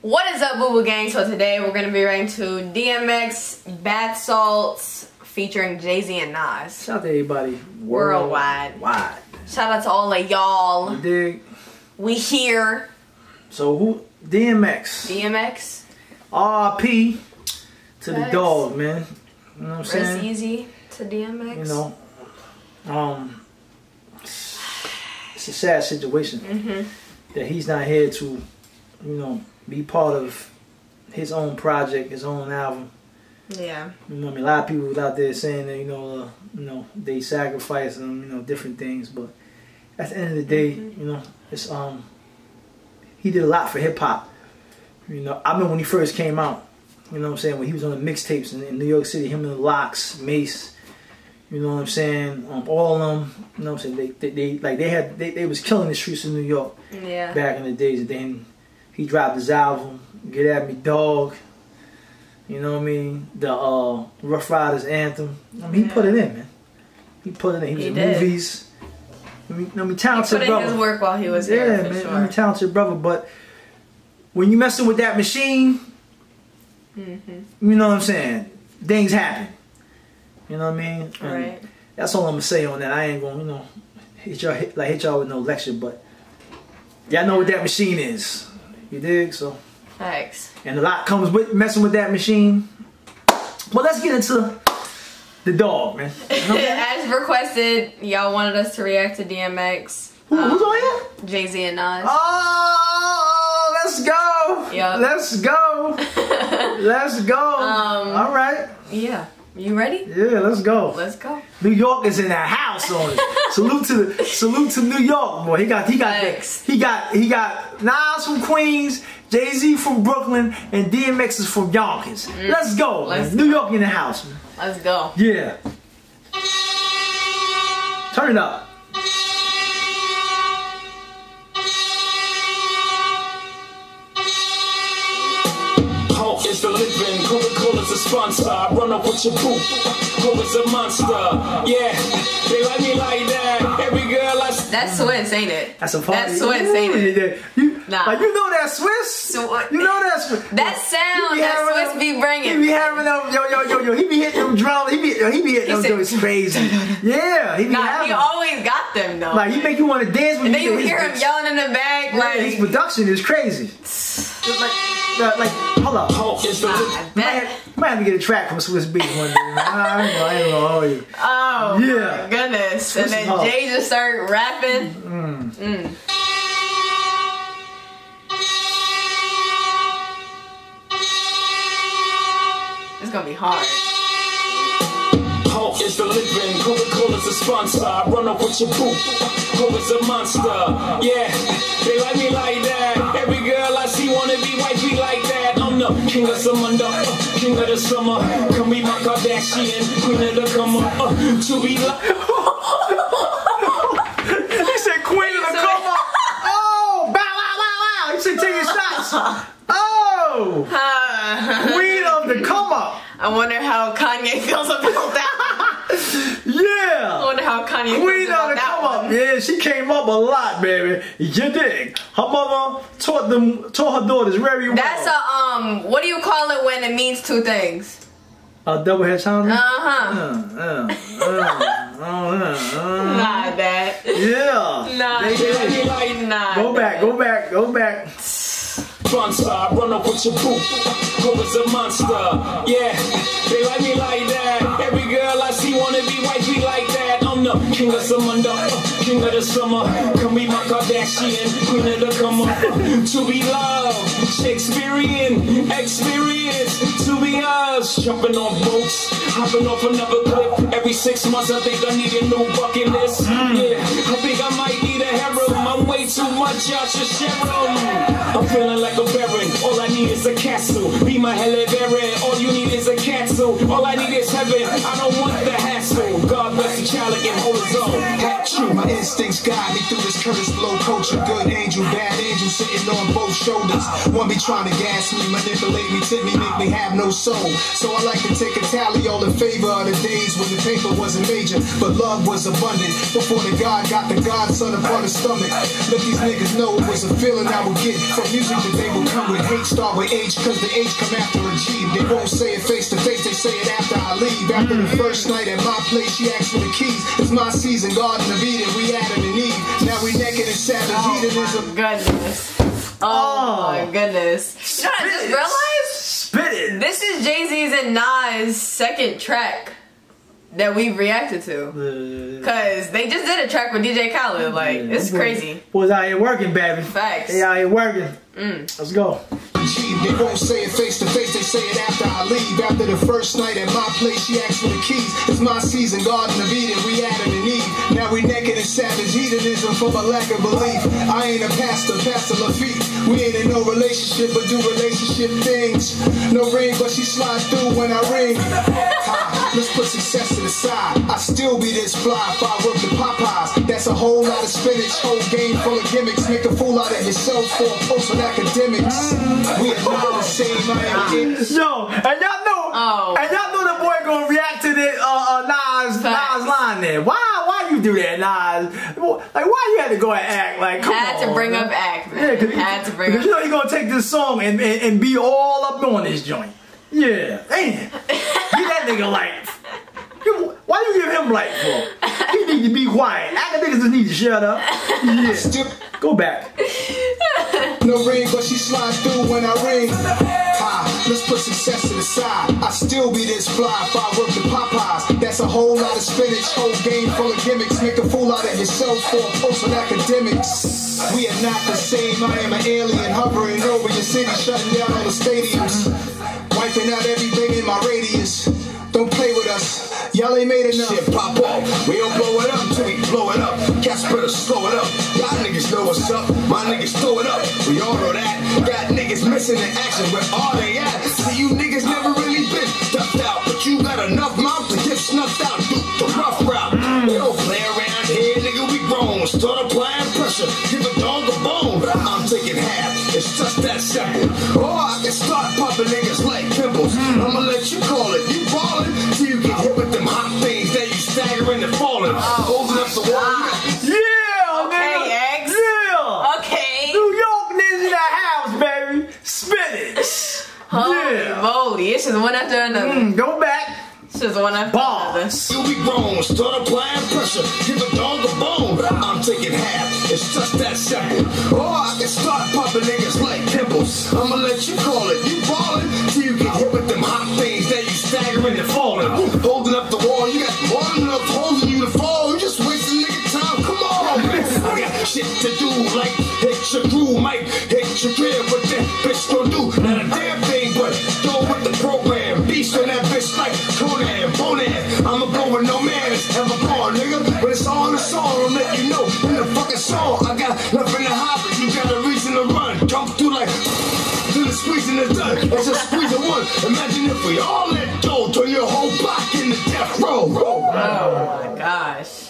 What is up, Boo Boo Gang? So today we're going to be reacting to DMX Bath Salts featuring Jay-Z and Nas. Shout out to everybody worldwide. Shout out to all of y'all. You dig? We here. So who? DMX. R.I.P. to the dog, man. You know what I'm saying? Rest easy to DMX. You know, it's a sad situation that he's not here to, you know, be part of his own project, his own album. Yeah. You know what I mean? A lot of people out there saying that, you know, they sacrifice and, you know, different things, but at the end of the day, you know, it's he did a lot for hip hop. You know, I remember when he first came out, you know what I'm saying, when he was on the mixtapes in New York City, him and the Locks, Mace, you know what I'm saying, all of them, you know what I'm saying, they was killing the streets of New York back in the days. And then he dropped his album, Get At Me Dog, you know what I mean, the Rough Riders anthem. I mean, he put it in, man. He put it in. He was in movies. I mean, talented brother. He put in his work while he was here, for sure. I mean, talented brother, but when you messing with that machine, you know what I'm saying, things happen. You know what I mean? Right. That's all I'm gonna say on that. I ain't gonna, you know, hit y'all with no lecture, but y'all know what that machine is. You dig? So. Thanks. And a lot comes with messing with that machine. Well, let's get into the dog, man. You know As requested, y'all wanted us to react to DMX. Who's on here? Jay-Z and Nas. Oh, let's go. Yep. Let's go. Let's go. All right. Yeah. You ready? Yeah, let's go. Let's go. New York is in that house on it. salute to New York, boy. He got Nas from Queens, Jay-Z from Brooklyn, and DMX is from Yonkers. Let's go. New York in the house, man. Let's go. Yeah. Turn it up. It's the living, Coca-Cola's a sponsor. I run up with your boo, Coca's a monster. Yeah, they like me like that. Every girl I see. That's Swiss, ain't it? That's a party. That's Swiss, ain't it? Like, you know that Swiss? You know that Swiss? That sound that Swiss be bringing. He be having them, yo. He be hitting them drums. He be hitting them joints crazy. Yeah, he be having he always got them though. Like, he make you want to dance when and then you hear him yelling in the back. Yeah, like his production is crazy. Like, hold up. Might have to get a track from Swiss Beats one day. I ain't gonna hold you. Oh my goodness. Swiss and then Jay just started rapping. It's gonna be hard. It's the living, Coca-Cola's a sponsor. I run up with your boo, Coca's a monster. Yeah, they like me like that. Every girl I see wanna be wifey like that. I'm the king of Samunda, king of the summer. Come be my Kardashian, queen of the come up. To be like. He said queen of the come up. Oh, bow, wow, wow, wow. He said take your shots. Oh, queen of the come up. I wonder how Kanye feels about that. Yeah. I wonder how Kanye Queen feels about of the that come one. up. Yeah, she came up a lot, baby. You dig? Her mama taught her daughters very well. That's a what do you call it when it means two things? A double head sound? Nah, that. Yeah. Nah. Go back. Sponsor, I run up with your boo, Coca's a monster. Yeah, they like me like that. Every girl I see wanna be wifey like that. I'm the king of Samunda, king of the summer. Come be my Kardashian, queen of the come up. To be loved, Shakespearean experience. To be us, jumping on boats, hopping off another cliff. Every 6 months I think I need a new bucket list. Yeah, I think I might need a harem. I'm way too much, y'all should share them. I'm feeling like a baron, all I need is a castle. Be my hella baron, all you need is a castle. All I need is heaven, I don't want the hassle. asshole. God bless the child that can hold his own. Hat true, my instincts guide me through this Curtis Blow culture. Good angel, bad angel, sitting on both shoulders. One be trying to gas me, manipulate me, tip me, make me have no soul. So I like to take a tally all in favor of the days when the paper wasn't major, but love was abundant. Before the God got the godson upon the stomach. Let these niggas know it was a feeling I would get from music that they will come with. Hate start with H, cause the H come after a G. They won't say it face to face, they say it after I leave. After the first night at my place, she asked for the keys. It's my season, Garden of Eden, we Adam and Eve. Now we naked and savage hedonism. Goodness. Oh my goodness. You know what I just realized? Spit it. This is Jay-Z's and Nas' second track that we reacted to. Cause they just did a track with DJ Khaled. Like, it's crazy. Boys out here working, baby. Facts. They out here working. Let's go. They won't say it face to face, they say it after I leave. After the first night at my place, she asked for the keys. It's my season, Garden of Eden, we Adam and Eve. Now we naked and savage hedonism from a lack of belief. I ain't a pastor, Pastor Lafitte. We ain't in no relationship, but do relationship things. No ring, but she slides through when I ring. Let's put success to the side. I still be this fly if I work the Popeyes. That's a whole lot of spinach, whole game full of gimmicks. Make a fool out of yourself for a post with academics. We are not the same, I am it. Yo, and y'all know the boy gonna react to the Nas line there. Why you do that, Nas? Like, why you had to go and act? Like, come on. Had to bring up act, man. Yeah, had to bring up. Because you know he gonna take this song and be all up on this joint. Yeah, ain't it? Get that nigga light. Why you give him light for? He need to be quiet. Academics just need to shut up. Yeah. Go back. No ring, but she slides through when I ring. Let's put success to the side. I still be this fly if I work the Popeyes. That's a whole lot of spinach, whole game full of gimmicks. Make a fool out of yourself for a post with academics. We are not the same. I am an alien hovering over your city, shutting down all the stadiums, wiping out everything in my radius. Don't play with us. Y'all ain't made enough. Shit pop off. We don't blow it up till we blow it up. Cats better slow it up. Y'all niggas know what's up. My niggas throw it up. We all know that. Got niggas missing in action. Where are they at? See, you niggas never really been ducked out. But you got enough mouth to get snuffed out. Do the rough route. We don't play around here, nigga. We grown. Start applying pressure. Give a dog a bone. I'm taking half. It's just that simple. Or I can start popping niggas like pimples. I'ma let you call it. You ballin' till you get hit with them hot things. Then you staggering and falling. Holding up the wall. Yeah, Okay, nigga. X. Yeah. Okay. New York niggas in the house, baby. Spinach. Holy moly. It's just one after another. Go back. It's just one after another. You be grown, start applying pressure, give a dog a bone. I'm taking half, it's just that simple. Or I can start popping niggas like pimples. I'ma let you call it, you ballin' till you get hit with them hot things. Then you staggering and falling. Holding up the wall, you got more than enough holding you to fall. You just wasting nigga time, come on. I got shit to do, like hit your crew, might hit your crib. What that bitch gon' do? Not a damn thing, but go with the program. Beast on that bitch like Conan. I'ma go where no man has ever gone, nigga. But it's all in the song, I'll let you know. In the fucking song, I got nothing to hide, but you got a reason to run. Jump through like till the squeezing is done. It's just squeezing one. Imagine if we all let go, turn your whole block into death row. Oh my gosh.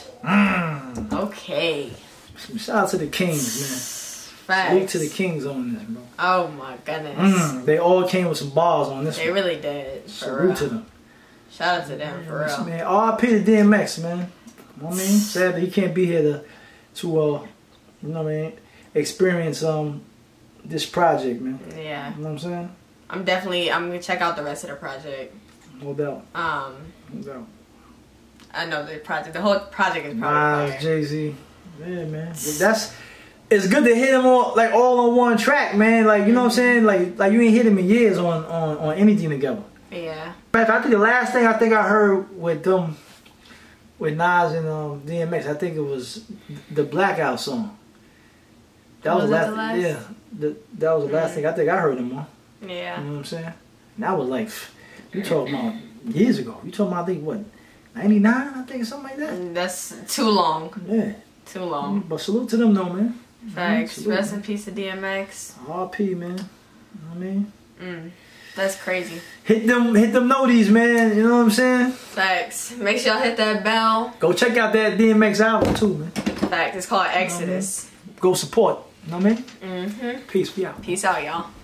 Okay. Shout out to the Kings, man. Facts. Salute to the Kings on this, bro. Oh my goodness. They all came with some bars on this They one. really did. For Salute real. to them. Shout out to them, for real. Man, R.I.P. to DMX, man. You know what I mean? Sad that he can't be here to you know what I mean, experience this project, man. Yeah. You know what I'm saying? I'm gonna check out the rest of the project. No doubt. No doubt. I know the whole project is probably fire. Jay-Z. Yeah, man. It's good to hit them all on one track, man. Like, you know what I'm saying? Like you ain't hit him in years on anything together. Yeah. I think the last thing I heard with them, with Nas and DMX, I think it was the Blackout song. That was the last. Yeah, that was the last thing I think I heard them on. Yeah. You know what I'm saying? And that was like, you talking about years ago. You talking about, I think, what, 99, I think, something like that? That's too long. Yeah. Too long. But salute to them, though, man. Facts. Salute, Rest in man. peace to DMX. RP, man. You know what I mean? That's crazy. Hit them noties, man. You know what I'm saying? Facts. Make sure y'all hit that bell. Go check out that DMX album too, man. Facts. It's called Exodus. Go support. You know what I mean? Mm-hmm. Peace. We out. Peace out, y'all.